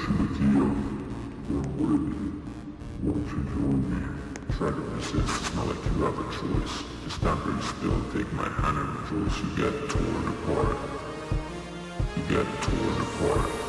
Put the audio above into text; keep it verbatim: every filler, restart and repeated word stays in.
connection with you. You're worthy. Won't you join me? Try to resist, it's not like you have a choice. Just stand very still, take my hand and rejoice. You get torn apart. You get torn apart.